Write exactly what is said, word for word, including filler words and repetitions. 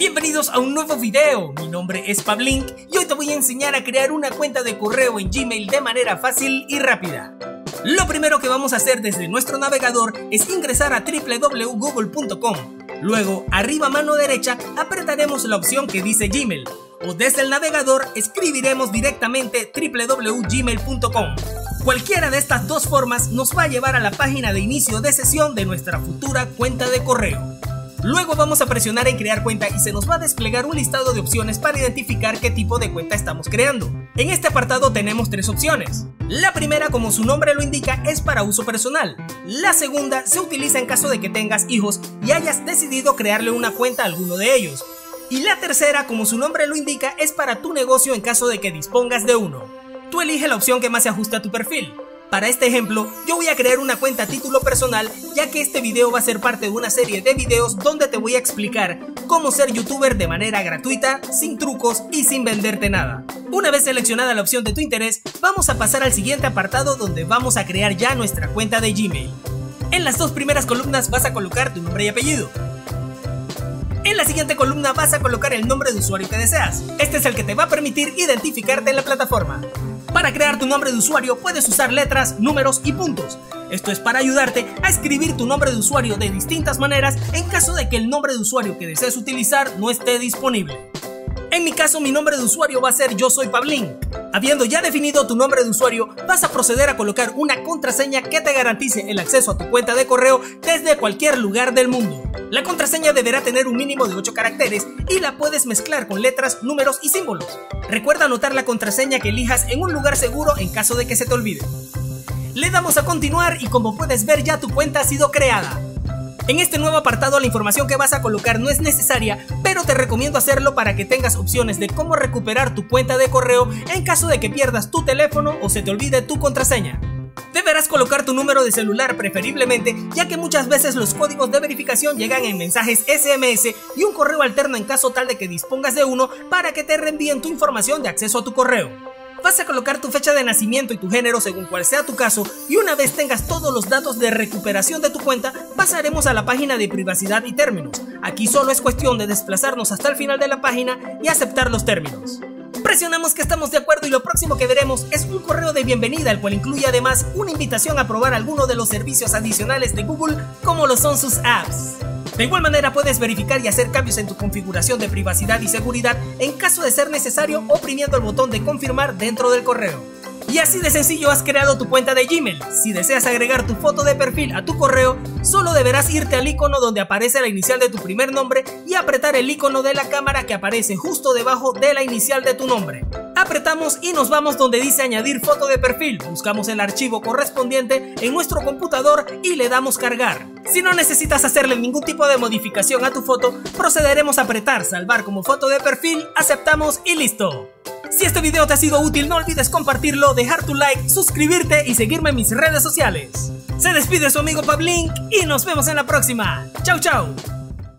Bienvenidos a un nuevo video, mi nombre es Pablink y hoy te voy a enseñar a crear una cuenta de correo en Gmail de manera fácil y rápida. Lo primero que vamos a hacer desde nuestro navegador es ingresar a w w w punto google punto com. Luego, arriba a mano derecha, apretaremos la opción que dice Gmail, o desde el navegador escribiremos directamente w w w punto gmail punto com. Cualquiera de estas dos formas nos va a llevar a la página de inicio de sesión de nuestra futura cuenta de correo. Luego vamos a presionar en crear cuenta y se nos va a desplegar un listado de opciones para identificar qué tipo de cuenta estamos creando. En este apartado tenemos tres opciones. La primera, como su nombre lo indica, es para uso personal. La segunda se utiliza en caso de que tengas hijos y hayas decidido crearle una cuenta a alguno de ellos. Y la tercera, como su nombre lo indica, es para tu negocio en caso de que dispongas de uno. Tú elige la opción que más se ajuste a tu perfil. Para este ejemplo, yo voy a crear una cuenta a título personal, ya que este video va a ser parte de una serie de videos donde te voy a explicar cómo ser youtuber de manera gratuita, sin trucos y sin venderte nada. Una vez seleccionada la opción de tu interés, vamos a pasar al siguiente apartado donde vamos a crear ya nuestra cuenta de Gmail. En las dos primeras columnas vas a colocar tu nombre y apellido. En la siguiente columna vas a colocar el nombre de usuario que deseas. Este es el que te va a permitir identificarte en la plataforma. Para crear tu nombre de usuario puedes usar letras, números y puntos. Esto es para ayudarte a escribir tu nombre de usuario de distintas maneras en caso de que el nombre de usuario que desees utilizar no esté disponible. En mi caso, mi nombre de usuario va a ser Yo Soy Pablink. Habiendo ya definido tu nombre de usuario, vas a proceder a colocar una contraseña que te garantice el acceso a tu cuenta de correo desde cualquier lugar del mundo. La contraseña deberá tener un mínimo de ocho caracteres y la puedes mezclar con letras, números y símbolos. Recuerda anotar la contraseña que elijas en un lugar seguro en caso de que se te olvide. Le damos a continuar y como puedes ver ya tu cuenta ha sido creada. En este nuevo apartado la información que vas a colocar no es necesaria, pero te recomiendo hacerlo para que tengas opciones de cómo recuperar tu cuenta de correo en caso de que pierdas tu teléfono o se te olvide tu contraseña. Deberás colocar tu número de celular preferiblemente, ya que muchas veces los códigos de verificación llegan en mensajes ese eme ese y un correo alterno en caso tal de que dispongas de uno para que te reenvíen tu información de acceso a tu correo. Vas a colocar tu fecha de nacimiento y tu género según cual sea tu caso y una vez tengas todos los datos de recuperación de tu cuenta, pasaremos a la página de privacidad y términos. Aquí solo es cuestión de desplazarnos hasta el final de la página y aceptar los términos. Presionamos que estamos de acuerdo y lo próximo que veremos es un correo de bienvenida, el cual incluye además una invitación a probar alguno de los servicios adicionales de Google como lo son sus apps. De igual manera puedes verificar y hacer cambios en tu configuración de privacidad y seguridad en caso de ser necesario oprimiendo el botón de confirmar dentro del correo. Y así de sencillo has creado tu cuenta de Gmail. Si deseas agregar tu foto de perfil a tu correo, solo deberás irte al icono donde aparece la inicial de tu primer nombre y apretar el icono de la cámara que aparece justo debajo de la inicial de tu nombre. Apretamos y nos vamos donde dice añadir foto de perfil, buscamos el archivo correspondiente en nuestro computador y le damos cargar. Si no necesitas hacerle ningún tipo de modificación a tu foto, procederemos a apretar salvar como foto de perfil, aceptamos y listo. Si este video te ha sido útil, no olvides compartirlo, dejar tu like, suscribirte y seguirme en mis redes sociales. Se despide su amigo Pablink y nos vemos en la próxima. Chau chau.